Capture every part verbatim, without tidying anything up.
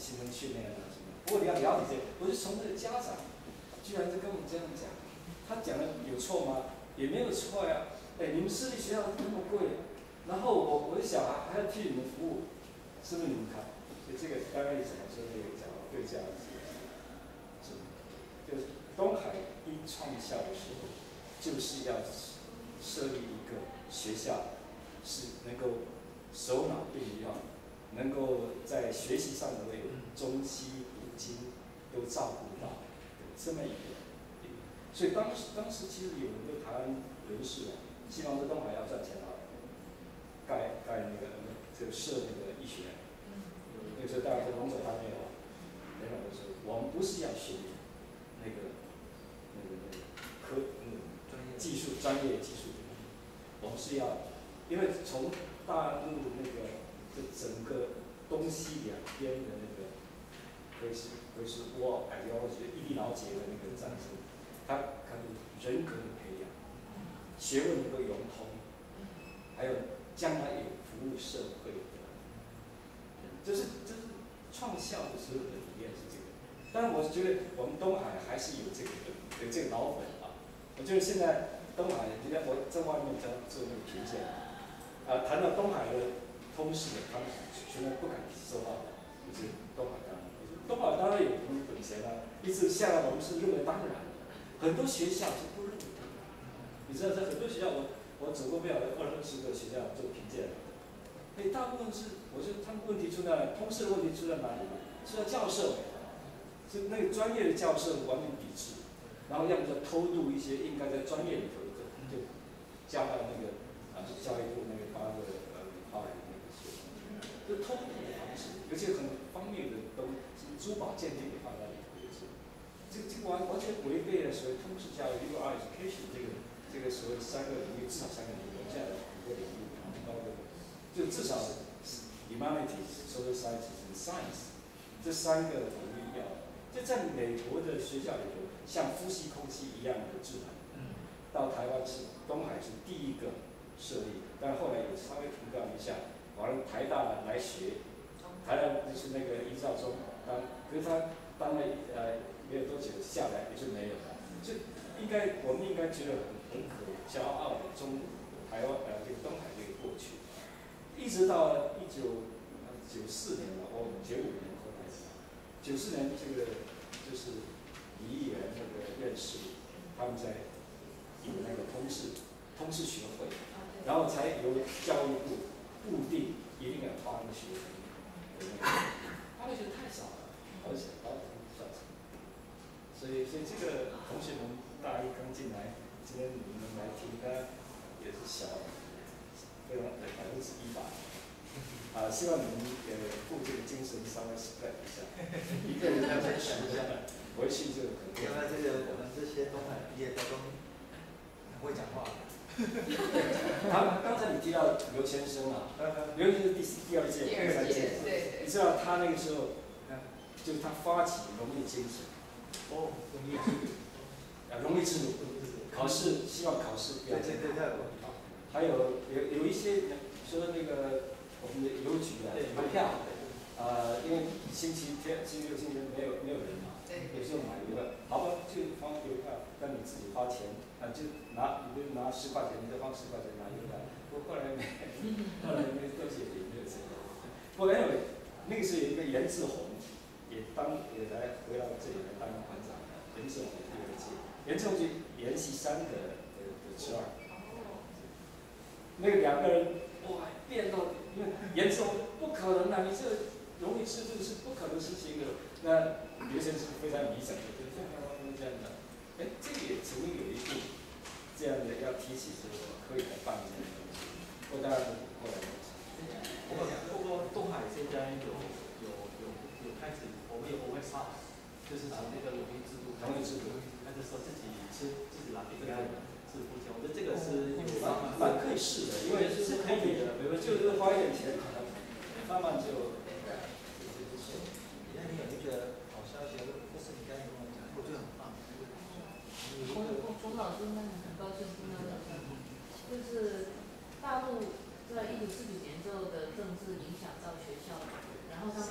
新闻训练啊什么。不过你要了解这个，我是从这个家长，居然就跟我们这样讲，他讲的有错吗？也没有错呀。哎，你们私立学校那么贵，然后我我的小孩还要替你们服务，是不是你们看？所以这个刚刚怎么说这个讲对价值，是就是东海一创校的时候，就是要设立一个学校，是能够手脑并用，能够在学习上的为中西古今都照顾到这么一个。所以当时当时其实有很多台湾人士啊，希望这东海要赚钱啊，盖盖那个就设那个医学院。那个时候大家说龙总他没有，没有的时候，我们不是要学那个那个那个科那个技术专业技术，我们是要，因为从大陆那个这整个东西两边的那个可以是可以是我感觉我觉得一地劳结的那个战争，它可能人格的培养，学问能够融通，还有将来有服务社会的，就是就是创校的时候的理念是这个。当然，我是觉得我们东海还是有这个有这个老本啊。我觉得现在东海，你看我在外面在做那个评鉴，啊，谈到东海的通识的，他们全然不敢说话的，就是东海当然，东海当然有我们本钱啊，一直下来我们是认为当然的，很多学校是不认为的。你知道，在很多学校，我我走过不了二三十个学校做评鉴，哎，大部分是，我觉得他们问题出在通识的问题出在哪里呢？出在教授，是那个专业的教授完全抵制。然后要么就偷渡一些应该在专业里头的，就加到那个啊教育部那个八个呃发来的那个学生，这偷渡的方式，而且很方面的都珠宝鉴定也放在里头，也是，这个这个完完全违背了所谓通识教育 liberal education 这个这个所谓三个领域，至少三个领域，我们现在五个领域，包括就至少 humanities、social sciences 和 science 这三个领域要。就在美国的学校里头，像呼吸空气一样的自然。到台湾是东海是第一个设立，但后来有稍微提高一下，完了台大来学，台大就是那个尹兆忠当，可是他当了呃没有多久下来也就没有了，就应该我们应该觉得很很可骄傲的中台湾呃这个东海这个过去，一直到一九九四年了，我九五年后来。九四年这个就是李议员那个院士，他们在有那个通识通识学会，然后才由教育部固定一定要发那个学分的那个，发的学太少了，而且高中算什么？所以所以这个同学们大一刚进来，今天你们来听，他也是小，非常百分之一百。啊，希望你们呃负这个精神稍微 spread 一下，一个人要再想一下，回去就很。 原来这个我们这些东海毕业的都很会讲话。 他刚才你提到刘先生啊，刘先生第第二届、第三届，你知道他那个时候，就是他发起荣誉精神。 哦，荣誉制度。 啊，荣誉制度，考试希望考试不要对对对对。 还有有有一些说那个。我们的邮局啊，邮票，呃，因为星期天、星期六、星期天没有没有人嘛，有时候买邮票，好吧，就放邮票，让你自己花钱，啊，就拿，你就拿十块钱，你就放十块钱拿邮票。不过后来没，后来没多写也没有这个。不过 anyway， 那个时候有一个严志宏，也当也来回到这里来当团长，严志宏的第二届，严志宏就联系三个的的侄儿，那个两个人哇变到。因为严志宏不可能啊，你这个荣誉制度是不可能实行的。那刘先生非常理想的，就这样这样的。哎，这个也曾经有一部这样的要提起说可以来办这样的东西，不当然后来没成。 不过不过东海现在有有有有开始，我们有 O S R， 就是拿那个荣誉制度， 荣誉制度， 他就说自己吃自己拿一个是付钱，我觉得这个是有蛮蛮可以试的，因为是可以的，比如就是花一点钱，慢慢就。 那你有一个好消息，就是你刚才跟我讲，我觉得很棒。 洪洪老师那很高兴听到的，就是大陆在一九四九年之后的政治影响到学校，然后他们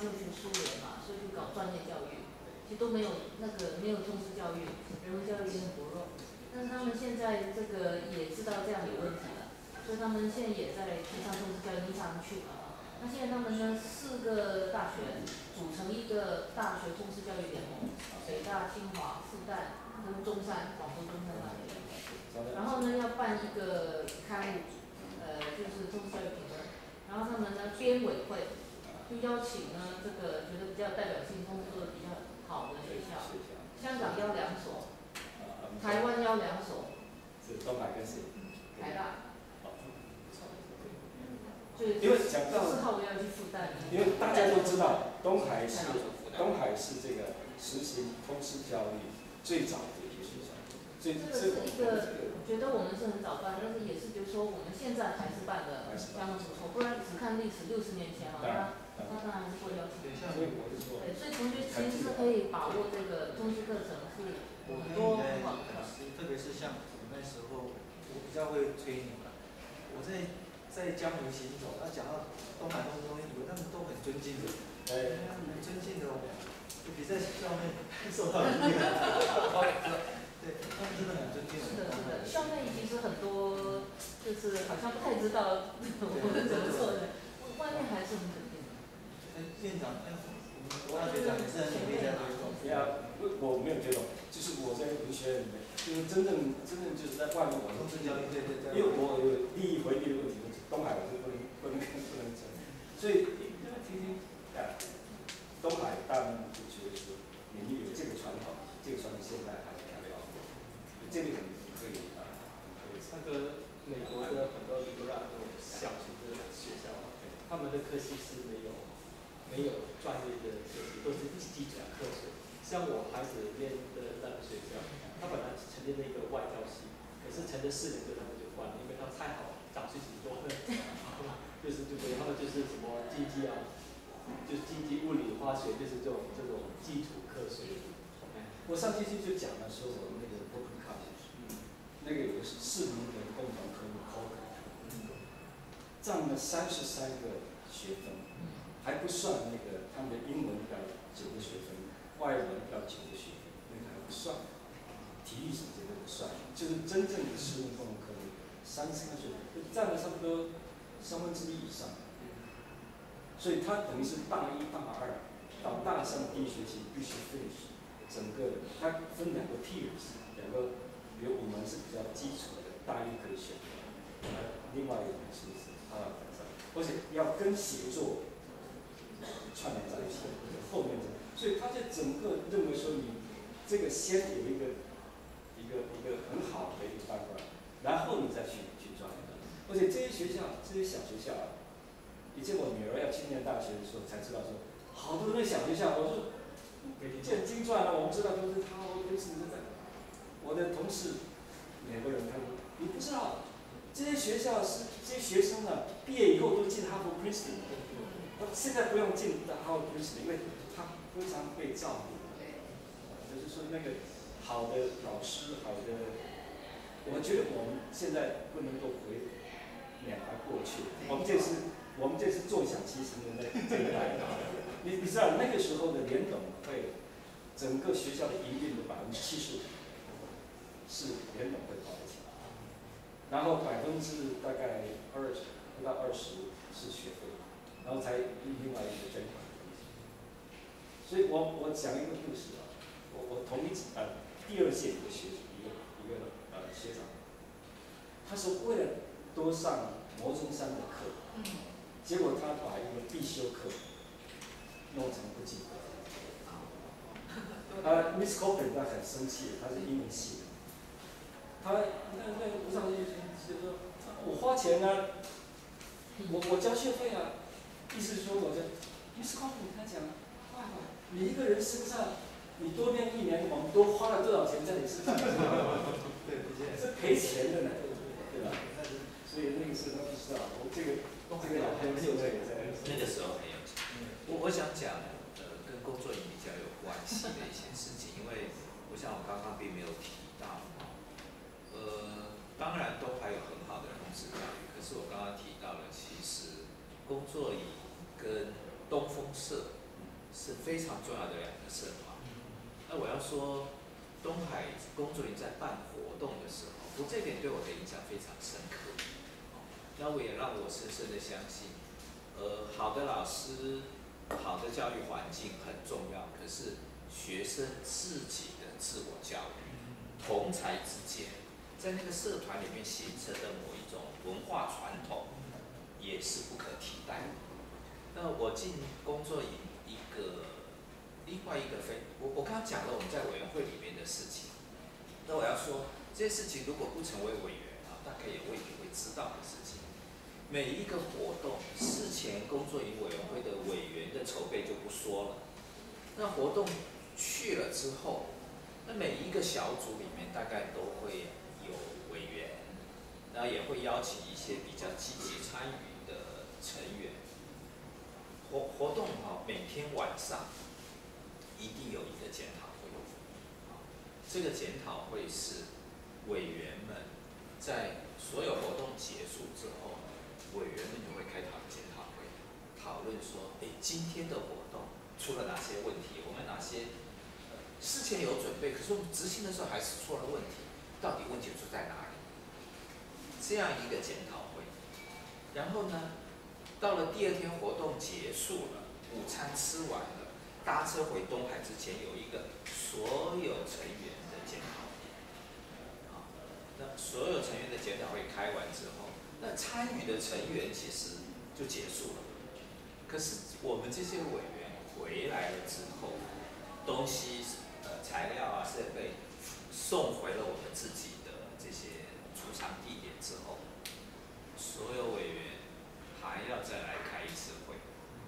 就学苏联嘛，所以就搞专业教育，其实都没有那个没有通识教育，人文教育也很薄弱。但是他们现在这个也知道这样有问题了，所以他们现在也在提倡通识教育，你常去嘛。那现在他们呢，四个大学组成一个大学通识教育联盟，北大、清华、复旦跟中山，广州中山大学。然后呢，要办一个刊物，呃，就是通识教育评论。然后他们呢，编委会就邀请呢这个觉得比较代表性、通识做的比较好的学校，香港邀两所，台湾邀两所， 是东海跟谁？ 台大。 因为讲到， 四号我要去复旦。 因为大家都知道，东海是东海是这个实行通识教育最早的一个学校，所以这个是一个，我觉得我们是很早办，但是也是就是说我们现在还是办的相当不错，不然只看历史六十年前啊，那那当然是会了解。 所以我是说， 对，所以同学其实是可以把握这个通识课程是很多很好的。 特别是像我那时候，我比较会吹牛了，我在。在江湖行走，他讲到东海东东，以为他们都很尊敬的， 对， 很尊敬的，比在校内受到礼遇。对，他们真的很尊敬我们。 是的，是的，校内其实很多就是好像不太知道我们怎么做的，外面还是很肯定的。 院长，哎，我们国大学长也是很努力在推动。 对啊，我没有觉得，就是我在文学里面，就是真正真正就是在外面我通识教育，对对对。 因为我有利益回避的问题。东海我是不能不能不能承认，所以因为听听啊，东海大部分就觉得说，你有这个传统，这个传统现在还还没有，这个可以啊，可以。 那个美国的很多 liberal 这种小型的学校，他们的科系是没有没有专业的科系，都是基础课程。像我孩子念的那个学校，他本来成立了一个外交系，可是成了四年之后他们就关了，因为他太好了。长出挺多的，就是就对，他们就是什么经济啊，就是经济、物理、化学，就是这种这种基础课程。 我上星期就讲了，说我们那个 Berkeley College， 那个有个四名的共同科目 C O C， 占了三十三个学分，还不算那个他们的英文要九个学分，外文要九个学分，那个还不算，体育什么这个不算，就是真正的实务共同科目。三四个学分占了差不多三分之一以上，所以它等于是大一、大二到大三第一学期必须 finish 整个，它分两个 tiers， 两个，比如我们是比较基础的，大一可以选，呃，另外一个是是啊，而且要跟写作串联在一起，后面的，所以他就整个认为说你这个先有一个一个一个很好的一个办法。然后你再去去抓，而且这些学校，这些小学校啊，以前我女儿要去念大学的时候才知道说，好多那小学校，我说，见经传啊，我们知道都是他，都是在。我的同事，美国人他说，你不知道，这些学校是这些学生啊，毕业以后都进哈佛 Princeton， 现在不用进哈佛 Princeton， 因为他非常被照顾，就是说那个好的老师，好的。我觉得我们现在不能够回缅怀过去，我们这是我们这是坐享其成的那这一代。你你知道那个时候的联董会，整个学校的营运的百分之七十五是联董会包的钱，然后百分之大概二十不到二十是学费，然后才另外一个捐款的东西。所以我我讲一个故事啊，我我同一呃第二届一个学一个一个。呃，学长，他是为了多上摩中山的课，结果他把一个必修课弄成不及格。啊 ，Miss Copeland 他很生气，他是英文系的，他那那个吴尚义就说，我花钱啊，我我交学费啊，意思是说我这 Miss Copeland 他讲，哇，你一个人身上，你多念一年，我们多花了多少钱在你身上？ 对， 是赔钱的呢，对吧？所以那个时候他不知道，我这个这个老朋友在在那个时候很有钱。我我想讲呃跟工作营比较有关系的一些事情，因为我想我刚刚并没有提到，呃，当然都还有很好的通识教育，可是我刚刚提到了，其实工作营跟东风社是非常重要的两个社团。那我要说，东海工作营在办活动的时候，这点对我的影响非常深刻。那我也让我深深的相信，呃，好的老师、好的教育环境很重要，可是学生自己的自我教育、同才之间，在那个社团里面形成的某一种文化传统，也是不可替代的。那我进工作营一个另外一个非我我刚刚讲了我们在委员会里面的事情，那我要说这些事情如果不成为委员啊，大概也未必会知道的事情。每一个活动事前工作营委员会的委员的筹备就不说了，那活动去了之后，那每一个小组里面大概都会有委员，那也会邀请一些比较积极参与的成员。活活动哈，每天晚上一定有一个检讨会，这个检讨会是委员们在所有活动结束之后，委员们就会开讨检讨会，讨论说，哎，今天的活动出了哪些问题，我们哪些、呃、事前有准备，可是我们执行的时候还是出了问题，到底问题出在哪里？这样一个检讨会，然后呢？到了第二天活动结束了，午餐吃完了，搭车回东海之前有一个所有成员的检讨会。啊，那所有成员的检讨会开完之后，那参与的成员其实就结束了。可是我们这些委员回来了之后，东西呃材料啊设备送回了我们自己的这些储藏地点之后，所有委员还要再来开一次会。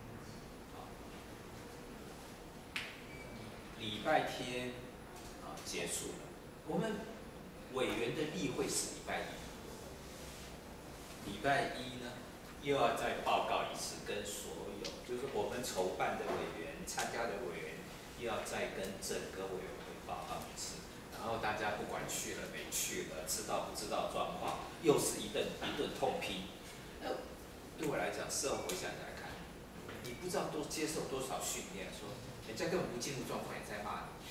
礼拜天啊结束了，我们委员的例会是礼拜一，礼拜一呢又要再报告一次，跟所有就是我们筹办的委员、参加的委员，又要再跟整个委员会报告一次。然后大家不管去了没去了，知道不知道状况，又是一顿一顿痛批。那对我来讲，事后回想起来看，你不知道多接受多少训练，说人家根本不进入状况也在骂你。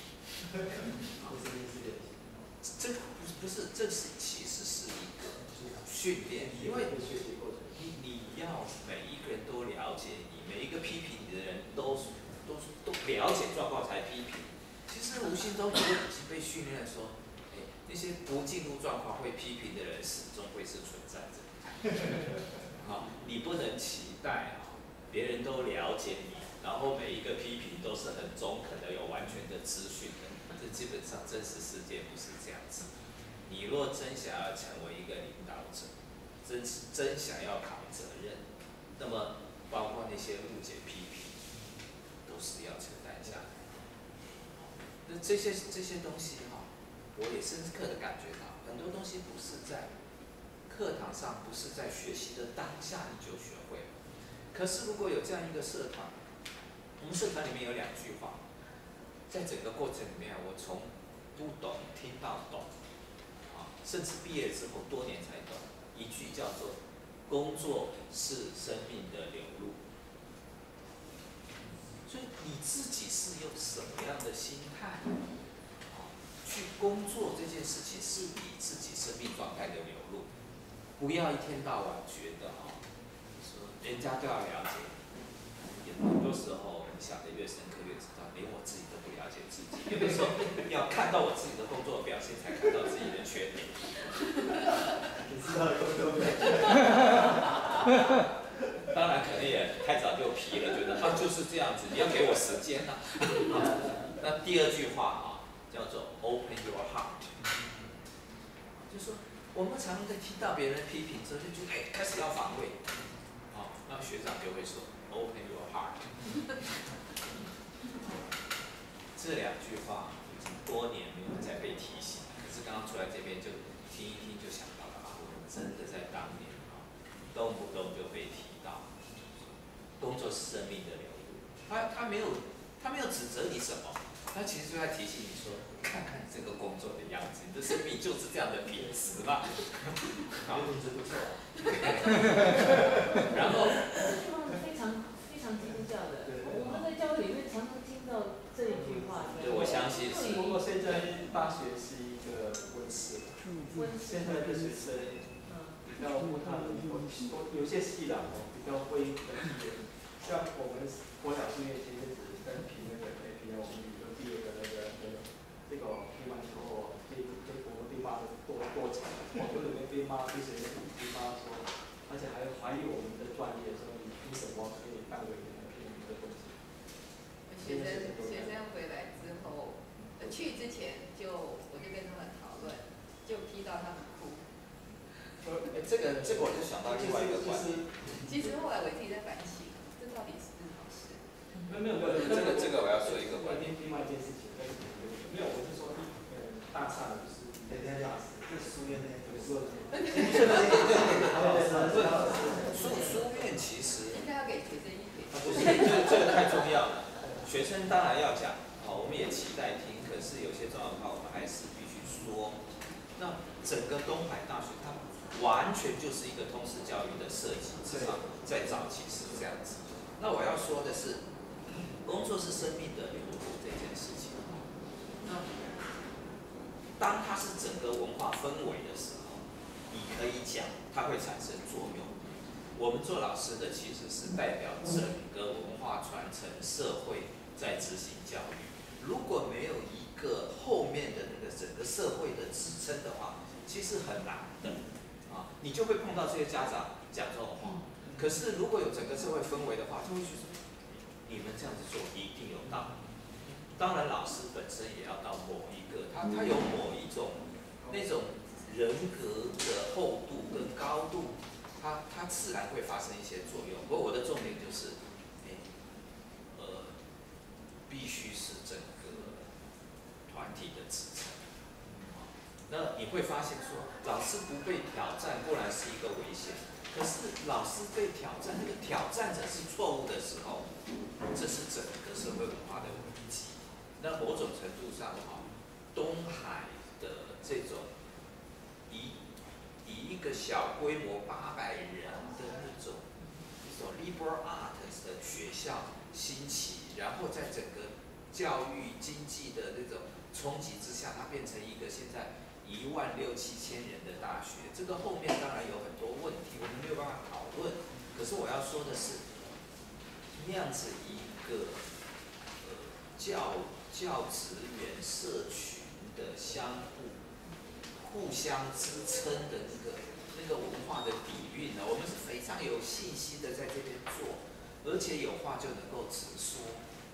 这个不是不是，这是其实是一个训练，因为你你要每一个人都了解你，每一个批评你的人都都都了解状况才批评。其实无形中就已经被训练说，哎，那些不进入状况会批评的人，始终会是存在着。好，你不能期待啊，别人都了解你，然后每一个批评都是很中肯的，有完全的资讯的。这基本上真实世界不是这样子。你若真想要成为一个领导者，真真想要扛责任，那么包括那些误解、批评，都是要承担下来。那这些这些东西哈，我也深刻的感觉到，很多东西不是在课堂上，不是在学习的当下你就学会了。可是如果有这样一个社团，我们社团里面有两句话，在整个过程里面，我从不懂听到懂，啊，甚至毕业之后多年才懂。一句叫做“工作是生命的流露”。所以你自己是用什么样的心态，啊，去工作这件事情是你自己生命状态的流露。不要一天到晚觉得啊，说人家都要了解你，很多时候你想的越深刻越知道，连我自己都不了解自己。有的时候要看到我自己的工作表现，才看到自己的缺点。 你知道有没有？ 当然可能也太早就皮了，觉得啊就是这样子，你要给我时间呐、啊。那第二句话啊，叫做 open your heart， 就是说我们常常在听到别人批评之后，就觉得哎开始要防卫，啊，那学长就会说 open your heart。这两句话已经多年没有再被提醒，可是刚刚出来这边就听一听就想到了啊，我们真的在当年啊，动不动就被提到，工作是生命的流露。他他没有他没有指责你什么，他其实就在提醒你说，看看你这个工作的样子，你的生命就是这样的品质嘛。好， 品质不错。 然后非常非常基督教的，我们在教会里面常常大学是一个温室， 温现在的学生比较不太能够，有些系啦哦比较会很偏，像我们国小数学前阵子在评那个 A P L， 我们有毕业的那个那个这个乒乓球被被我们被骂的多多惨，网络里面被骂，被学生被骂说，而且还怀疑我们的专业，说你凭什么可以当为你的评语的东西？ 学生学生回来之后，呃，去之前就我就跟他们讨论，就踢到他们哭。 哎，这个这个我就想到另外一个观点。 其实后来我自己在反省，这到底是不是好事？ 没有没有没有， 这个这个我要说一个观点。 另外一件事情，没有，我是说，呃，大厦的就是等一下，这是书院那个说的。 书书院其实应该要给学生一点。 不是，这这个太重要了。学生当然要讲，好，我们也期待听，可是有些重要的话，我们还是必须说。那整个东海大学，它完全就是一个通识教育的设计，至少在早期是这样子。那我要说的是，工作是生命的流露这件事情。那当它是整个文化氛围的时候，你可以讲它会产生作用。我们做老师的其实是代表整个文化传承，社会在执行教育。如果没有一个后面的那个整个社会的支撑的话，其实很难的啊，你就会碰到这些家长讲这种话。可是如果有整个社会氛围的话，就会觉得你们这样子做一定有道理。当然，老师本身也要到某一个，他他有某一种那种人格的厚度跟高度。它它自然会发生一些作用，不过我的重点就是，哎，呃，必须是整个团体的支撑。那你会发现说，老师不被挑战固然是一个危险，可是老师被挑战，那个挑战者是错误的时候，这是整个社会文化的危机。那某种程度上，哈，东海的这种以以一个小规模八百人的那种一种 liberal arts 的学校兴起，然后在整个教育经济的那种冲击之下，它变成一个现在一万六七千人的大学。这个后面当然有很多问题，我们没有办法讨论。可是我要说的是，那样子一个呃教教职员社群的相互。互相支撑的那个那个文化的底蕴呢，我们是非常有信心的在这边做，而且有话就能够直说。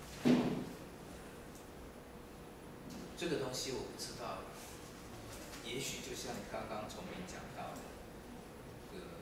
这个东西我不知道，也许就像刚刚崇明讲到的，这个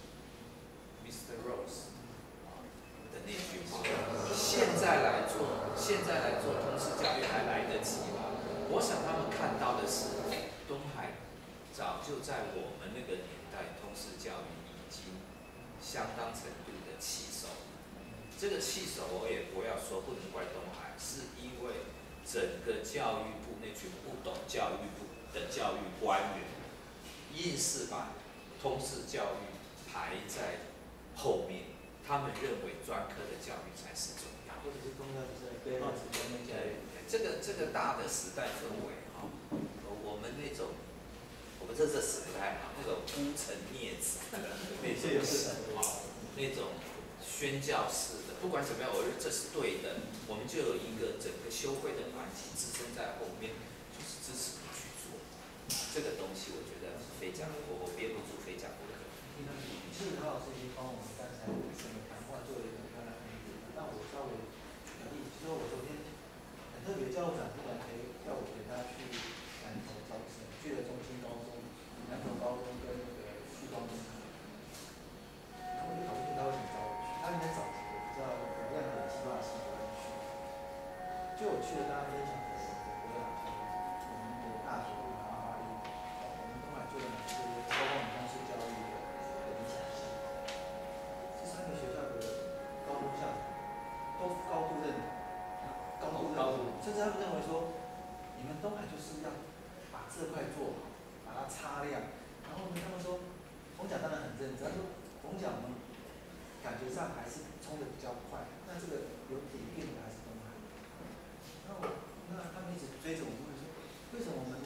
Mister Rose 的那句话，现在来做，现在来做通识教育还来得及吗？我想他们看到的是东海。早就在我们那个年代，通识教育已经相当程度的弃守。这个弃守，我也不要说不能怪东海，是因为整个教育部那群不懂教育部的教育官员，硬是把通识教育排在后面，他们认为专科的教育才是重要。 或者是重要的是对老师专业教育。 这个这个大的时代氛围哈，我们那种。我们这这时代啊，那种孤城孽子的那种神话，那种宣教式的，不管怎么样，我认为这是对的。我们就有一个整个修会的团体支撑在后面，就是支持你去做这个东西。我觉得非讲，我我憋不住，非讲不可。 其实何老师已经帮我们刚才整个谈话做了一个很漂亮的安排，那我稍微举个例子，就是我昨天很特别，教务长突然陪叫我陪他去南投招生，去了中心高中。南投高中跟那个旭光中学，然后我就考虑他为什么找我去，他应该找几个比较有亮点、计划性的人去。就我去了，跟他分享的我的国养生，我们的大学的花花绿，我们东海做的哪些，包括我们通识教育的的理想性。这三个学校的高中校长都高度认同，高度认同，甚至他们认为说，你们东海就是要把这块做好。把它擦亮，然后呢，他们说，冯甲当然很认真，他说冯甲我们感觉上还是冲得比较快，那这个有底蕴的还是东海。那我那他们一直追着我问说，为什么我们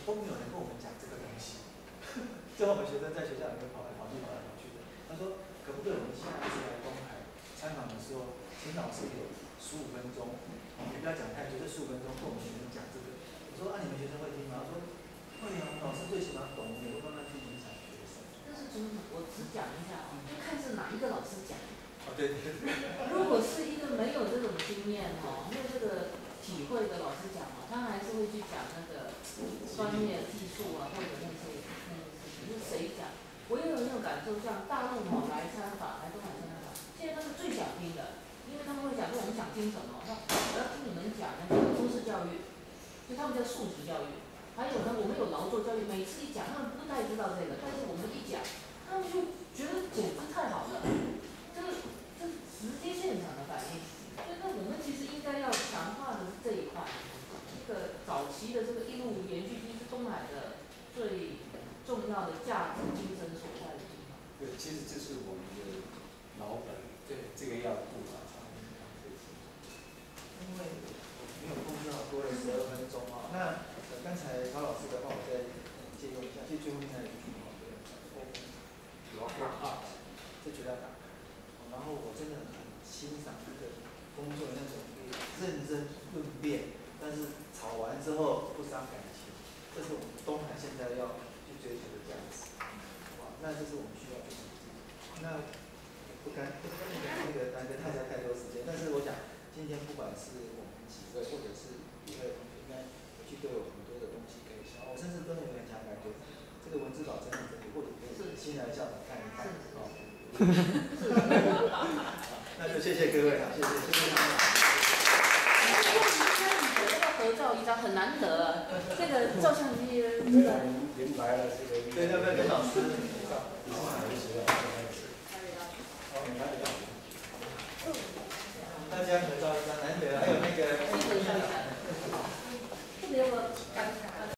都没有人跟我们讲这个东西。最后我们学生在学校里面跑来跑去跑来跑去的。他说可不可以我们下一次来东海参访的时候，请老师有十五分钟，我们不要讲太久，这十五分钟跟我们学生讲这个。我说啊，你们学生会听吗？他说会啊，老师最喜欢懂，也会慢慢去影响学生。 但是从我只讲一下哦，就看是哪一个老师讲。 哦，对对对。 如果是一个没有这种经验哦，没有这个体会的老师讲哦，他还是会去讲那个专业技术啊，或者那些那些事情，是谁讲？我也有那种感受，像大陆哦来参访，来东海参访，现在他们最想听的，因为他们会讲说我们想听什么，那我要听你们讲那个中式教育，就他们叫素质教育。还有呢，我们有劳作教育，每次一讲，他们不太知道这个，但是我们一讲，他们就觉得简直太好了，这个这是直接现场的反应。所以那我们其实应该要强化的是这一块，这个早期的这个一路延续，就是东海的最重要的价值精神所在的地方。 对，其实这是我们的老本， 对， 这个要顾好。 因为没有空，正好多了十二分钟啊。那呃刚才曹老师的话，我再借用一下，就最后面那一句话，对，我啊，这绝对要打开。然后我真的很欣赏这个工作那种认真论辩，但是吵完之后不伤感情，这是我们东海现在要去追求的价值。哇，那这是我们需要去努力。那不敢不敢那个耽搁大家太多时间，但是我想今天不管是我们几位，或者是几位同学，应该回去都有很多的东西可以想。我甚至真的有很强感觉，这个文字稿真的真的，或者可以新来校长看一看哦。那就谢谢各位啊，谢谢谢谢。 合照一张很难得啊，这个照相机真的。 您来了，这个对，要不要跟老师合照？ 你是哪个学校？ 大家合照一张，难得，还有那个。 这个要一下，这个要不要？